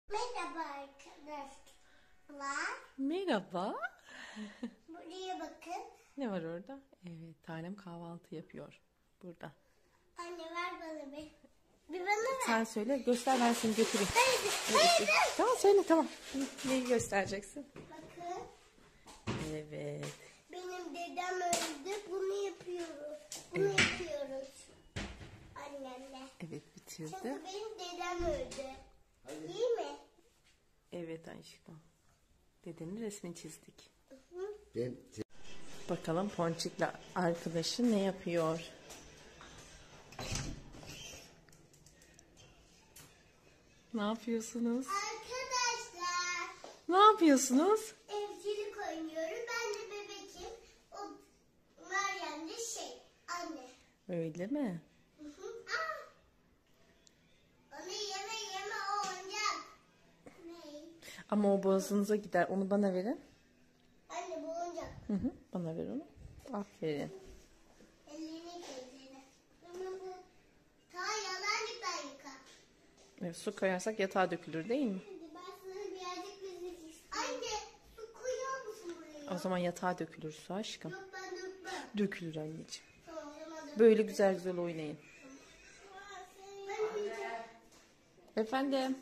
Merhaba arkadaşlar. Merhaba. Buraya bakın. Ne var orada? Evet, tanem kahvaltı yapıyor burada. Anne ver bana bir. Bir bana ver. Sen söyle, göster, ben seni götüreyim. Hayır. Tamam, söyle, tamam. Neyi göstereceksin? Bakın. Evet. Benim dedem öldü. Bunu yapıyoruz. Bunu yapıyoruz. Annemle. Evet, bitirdi. Çünkü benim dedem öldü. İyi mi? Evet aşkım. Dedenin resmini çizdik. Hı. Bakalım Ponçik'le arkadaşı ne yapıyor? Ne yapıyorsunuz? Arkadaşlar. Ne yapıyorsunuz? Evcilik oynuyorum. Ben de bebekim. O Meryem de anne. Öyle mi? Hı hı. Aa! Onu yeme o oyuncak. Ne? Ama o boğazınıza gider. Onu bana verin. Anne bu oyuncak. Hı, bana ver onu. Aferin. Ellerini gözleri. Ama bu ta yalan yıka. Evet, su koyarsak yatağa dökülür değil mi? Hadi ben sana birazcık müzik istiyorum. Anne su koyuyor musun buraya? O zaman yatağa dökülür su aşkım. Yok ben dökmem. Dökülür anneciğim. Tamam o zaman Böyle güzel güzel oynayın. Ben yiyeceğim. Efendim?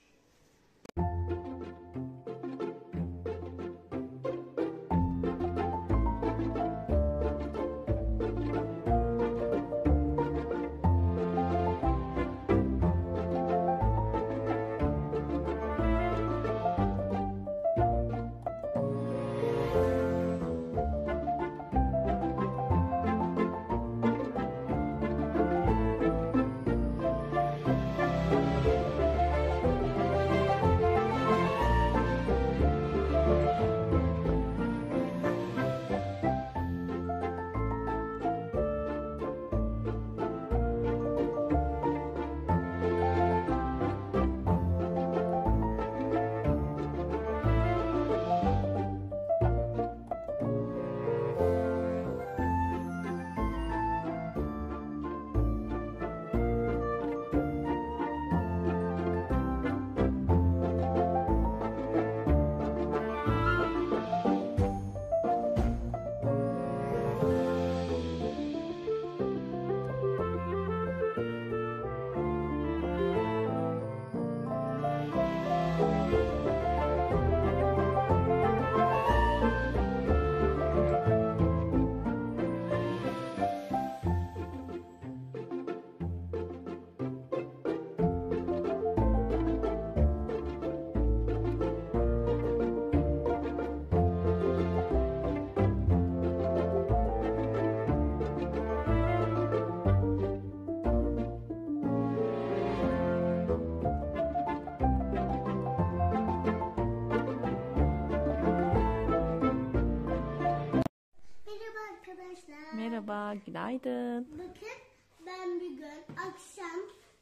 Merhaba arkadaşlar. Merhaba, günaydın. Bakın ben bir gün akşam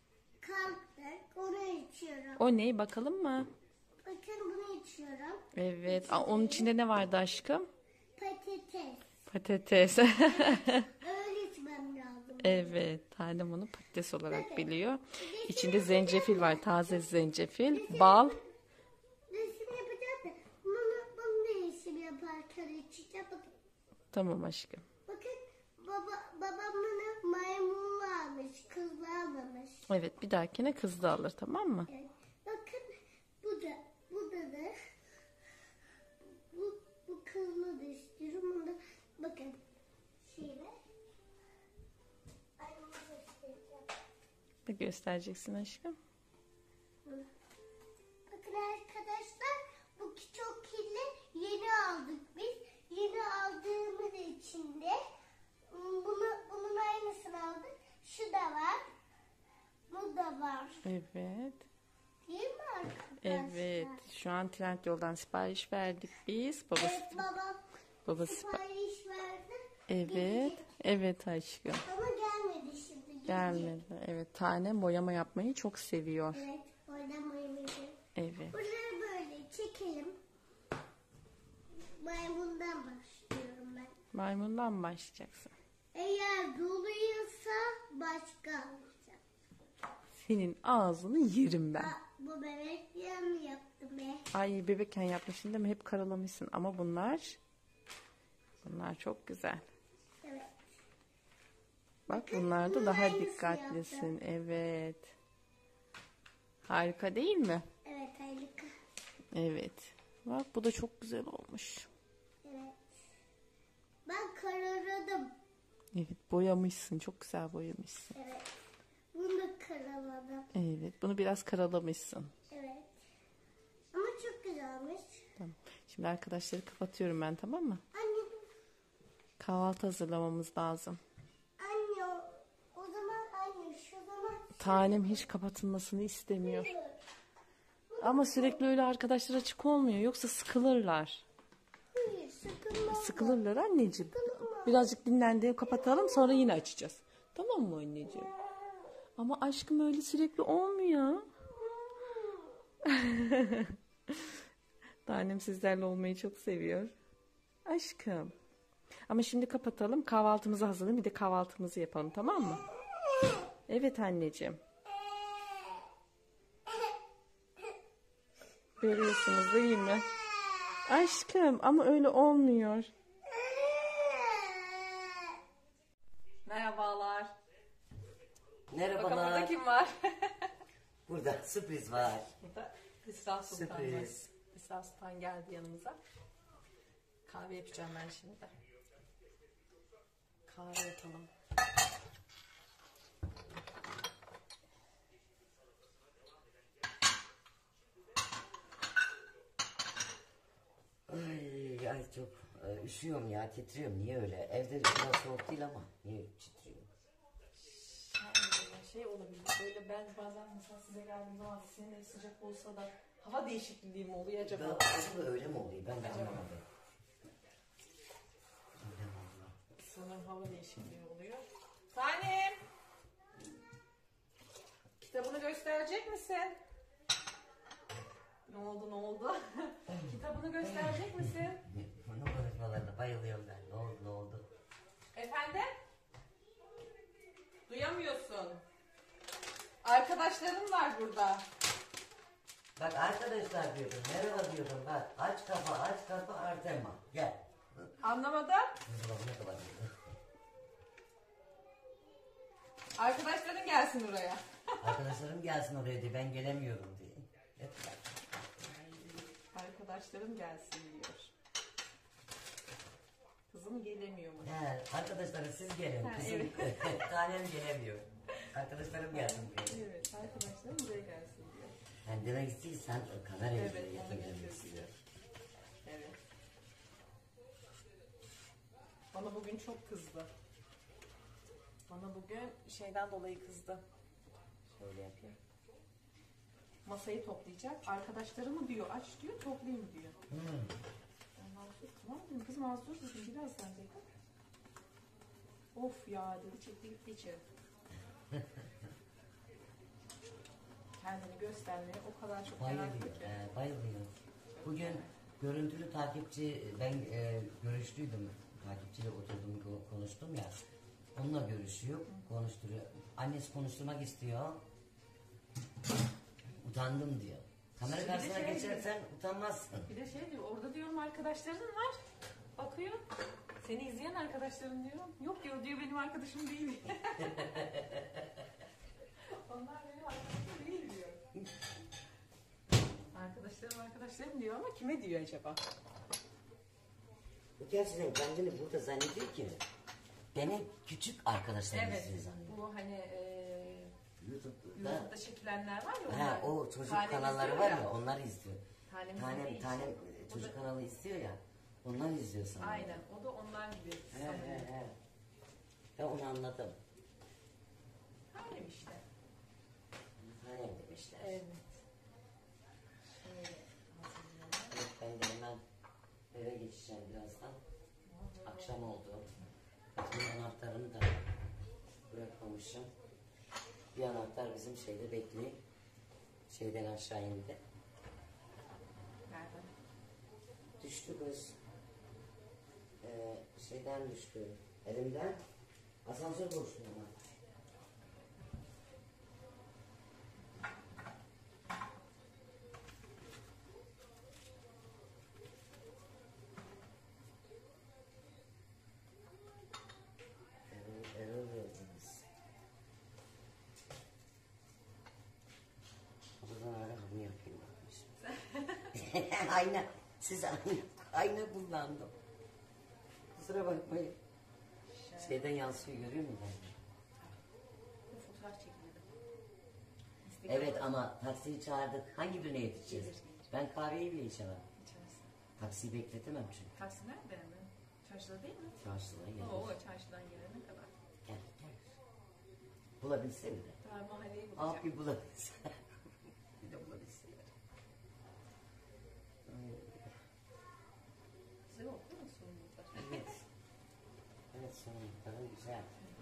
kalktık onu içiyorum. O ne, bakalım mı? Bakın bunu içiyorum. Evet, onun içinde ne vardı aşkım? Patates. Patates. Öyle içmem lazım. Evet, tanem onu patates olarak Bakın. biliyor. İçinde zencefil var, taze zencefil, bal. Resim yapacağım da bunu da resim yaparken içeceğim. Bakın, Tamam aşkım. bakın babam bana maymunlu almış, kızlı almamış. Evet, bir dahakine kız da alır, tamam mı? Evet. Bakın bu da bu kızlı da istiyorum. Bunu da bakın şöyle. Ay bunu göstereceğim. Ne göstereceksin aşkım? Bakın arkadaşlar bu çok kirli yeni aldık biz. Yeni aldığımız içinde bunun aynısını aldık. Şu da var. Bu da var. Evet. Değil mi arkadaşlar? Evet, şu an Trendyol'dan sipariş verdik biz. Evet Babası sipariş verdi. Evet, Gelecek. evet aşkım. Ama gelmedi şimdi. Gelecek. Gelmedi. Evet, tanem boyama yapmayı çok seviyor. Evet. Oradan boyamayı. Evet. Bunları böyle çekelim. Maymundan başlıyorum ben. Maymundan mı başlayacaksın? Eğer doluysa başka alacağım. Senin ağzını yerim ben. Bu bebek yanı yaptım be. Ay bebekken yapmışsın değil mi? Hep karalamışsın ama bunlar çok güzel. Evet. Bak bunlar da bunun daha aynısını dikkatlisin. Evet. Harika değil mi? Evet harika. Evet. Bak bu da çok güzel olmuş. Evet. Ben karaladım. Evet boyamışsın. Çok güzel boyamışsın. Evet. Bunu da karaladım. Evet bunu biraz karalamışsın. Evet. Ama çok güzelmiş. Tamam. Şimdi arkadaşları kapatıyorum ben, tamam mı? Anne, Kahvaltı hazırlamamız lazım. anne o zaman anne şu zaman Tanem hiç kapatılmasını istemiyor. Ama sürekli öyle arkadaşlar açık olmuyor. Yoksa sıkılırlar. hayır sıkılma. Sıkılırlar anneciğim. Birazcık dinlendi, kapatalım, sonra yine açacağız. Tamam mı anneciğim? Ama aşkım öyle sürekli olmuyor. Annem sizlerle olmayı çok seviyor. Aşkım. Ama şimdi kapatalım, kahvaltımızı hazırlayalım, bir de kahvaltımızı yapalım, tamam mı? Evet anneciğim. Görüyorsunuz değil mi? Aşkım ama öyle olmuyor. Merhabalar. Merhabalar. kim var? Burada sürpriz var. Burada İsra Sultan var. Sürpriz. İsra Sultan geldi yanımıza. Kahve yapacağım ben şimdi. Kahve yapalım. Ay çok üşüyorum ya, titriyorum. Niye öyle? Evde biraz soğuk değil ama niye titriyorum? Şey olabilir. Böyle ben bazen mesela size geldiğim zaman senin ev sıcak olsa da hava değişikliği mi oluyor acaba? Ben aslında öyle mi oluyor? Ben de anlamadım. Öyle mi oluyor? Sanırım hava değişikliği oluyor. Tanem! Kitabını gösterecek misin? Ne oldu ne oldu? Kitabını gösterecek misin? Bunun konuşmalarına bayılıyorum ben. Ne oldu ne oldu? Efendim? Duyamıyorsun. Arkadaşlarım var burada. Bak arkadaşlar diyordum, merhaba diyordum. Bak aç kafa Artema. Gel. Anlamadım. Buzdolabına kadar diyordum. Arkadaşların gelsin oraya. Arkadaşlarım gelsin oraya diye, ben gelemiyorum diye. Hep Arkadaşlarım gelsin diyor. Kızım gelemiyor mu? He, arkadaşlarım siz gelin. Ha, Kızım tanem gelemiyor. Arkadaşlarım gelsin diyor. Evet, arkadaşlarım buraya gelsin diyor. Yani demek istiyorsan kamerayı Evet, buraya onu getirebilirsin. getiriyor. Evet. Bana bugün çok kızdı. Bana bugün şeyden dolayı kızdı. Şöyle yapayım. Masayı toplayacak. Arkadaşlarımı diyor aç diyor, toplayayım diyor. Ondan sonra tamam dedim kızım az dur dedim, birazdan dedim. Of ya dedi, çekti gitti içeri. Kendini göstermeye o kadar çok meraklı Bayılıyor. ki. Bayılıyor. Bugün görüntülü takipçi, ben görüştüydüm. Takipçiyle oturdum, konuştum ya. Onunla görüşüyor, konuşturuyor. Annesi konuşturmak istiyor. Utandım diyor. Kamera Bir de karşısına şey geçersen utanmazsın. Bir de şey diyor, orada diyorum arkadaşların var. Bakıyor. Seni izleyen arkadaşların diyorum. Yok diyor benim arkadaşım değil. Onlar benim arkadaşım değil diyor. Arkadaşlarım diyor ama kime diyor acaba? Bu gerçekten kendini burada zannediyor ki benim küçük arkadaşlarım izliyor zannediyor. Bu hani YouTube'da YouTube'da çekilenler var ya. ha, onlar. o çocuk Tanem kanalları izliyor var ya, onlar izliyor. Tanem Tanem izlediği için. çocuk kanalı istiyor ya, onlar izliyor sanırım. Aynen, o da onlar gibi sanırım. He. Ben onu anladım. Tanem işte. Tanem demişler. Evet. Şöyle hazırlayalım. Evet, ben de hemen eve geçeceğim birazdan. Akşam oldu. Bütün anahtarımı da bırakmamışım. Bir anahtar bizim şeyde bekliyor. Şeyden aşağı indi. Nereden? Düştü kız. Şeyden düştü. Elimden. Asansör boşluğu ama. ayna. Siz ayna kullandım. Kusura bakmayın. Şeyden yansıyor görüyor musun? Bu fotoğraf çekildi. Evet ama taksiyi çağırdık. Hangi birine yetişeceğiz? Ben kahveyi bile içemem. İçerisi. Taksiyi bekletemem çünkü. Taksi nerede mi? Çarşıda değil mi? Çarşıdan gelir. Oo, çarşıdan gelene kadar. Gel gel. Bulabilse bile. Daha mahalleyi bulacak. Abi bulabilse. Bir de bulabilse. Güzel oldu değil mi sorumluluklar? Evet. Evet sorumlulukların güzel.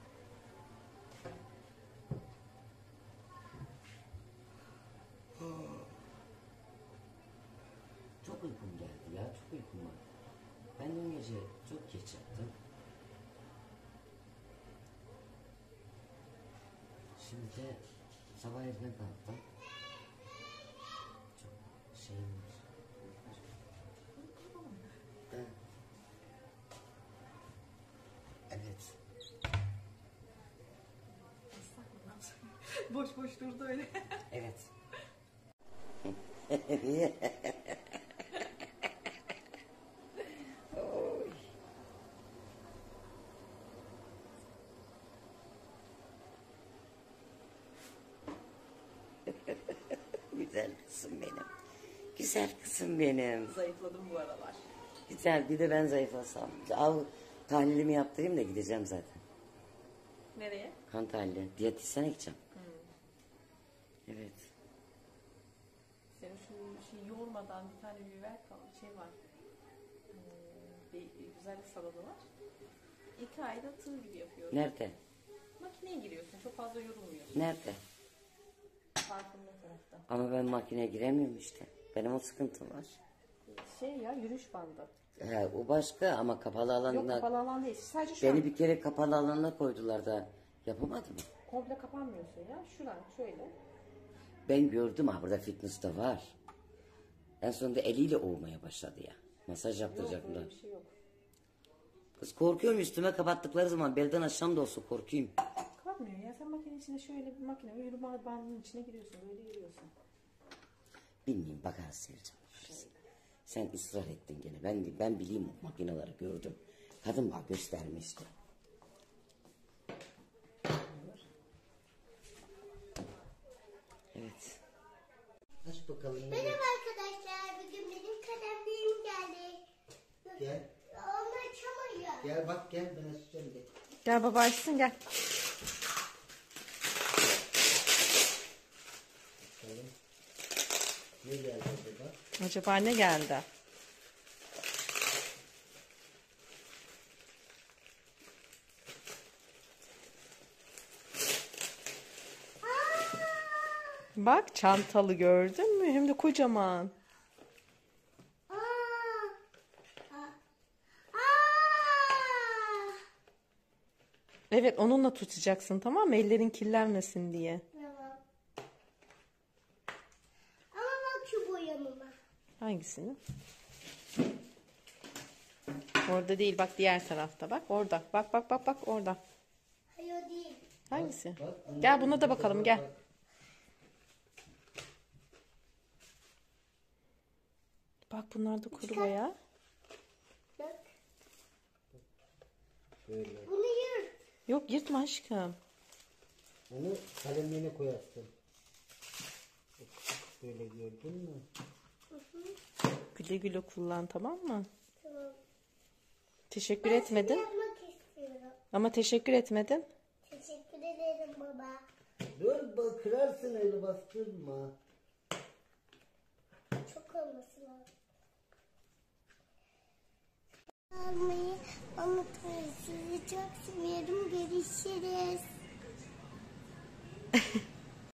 Çok uykum geldi ya, çok uykum var. Ben dün gece çok geç yattım. Şimdi de sabah erken kalktım. Çok şeyim var. Evet. Boş boş durdu öyle. Evet. Oy. Güzel kızım benim. Güzel kızım benim. Zayıfladım bu aralar. Güzel bir de ben zayıflasam. Al tahlilimi yaptırayım da gideceğim zaten. Nereye? Kan tahlili. Diyetisyene gideceğim. Evet. Senin şu şey yoğurmadan bir tane biber şey var. Bir güzellik salonu var. 2 ayda tığ gibi yapıyorum. Nerede? Makineye giriyorsun. Çok fazla yorulmuyorsun. Nerede? Farkında tarafta. Ama ben makineye giremiyorum işte. Benim o sıkıntım var. Şey ya yürüyüş bandı. He, o başka ama kapalı Yok alanda. kapalı alan değil. Sadece şu Beni an bir kere kapalı alana koydular da yapamadım. komple kapanmıyorsun ya. Şuradan şöyle. Ben gördüm ha burada fitness'ta var. En sonunda eliyle ovmaya başladı ya. Masaj Yok yaptıracaklar. öyle bir şey yok. Kız korkuyorum üstüme kapattıkları zaman belden aşağım da olsa korkayım. Kalkmıyor ya. Sen makinenin içine şöyle bir makine yürüme bandının içine giriyorsun. Böyle yürüyorsun. Bilmiyorum bakarız Sevcan. Sen ısrar ettin gene. Ben bileyim o makineleri gördüm. Kadın bak göstermişti. Evet. Aç bakalım. Merhaba arkadaşlar. Bugün benim kalemlerim geldi. Gel. Onu açamıyor. Gel bak gel ben açacağım gel. Gel baba açsın gel. Bakalım. Ne geldi acaba? Acaba ne geldi? Bak çantalı gördün mü? Hem de kocaman. Aa! Aa! Aa! Evet onunla tutacaksın tamam mı? Ellerin kirlenmesin diye. Tamam. Ama bak şu boyamıma. Hangisini? Orada değil bak diğer tarafta bak orada. Bak bak bak bak orada. Hayır değil. Hangisi? Gel buna da bakalım gel. Bak bunlar da kuru boya. Bak. Böyle. Bunu yırt. Yok yırtma aşkım. Onu kalemliğine koyarsın. Böyle gördün mü? Güle güle kullan tamam mı? Tamam. Teşekkür Ben etmedin. yapmak istiyorum. Ama teşekkür etmedin. Teşekkür ederim baba. Dur bak kırarsın öyle bastırma. Çok olması lazım. Almayı unutmayın. Sizi çok seviyorum. Görüşürüz.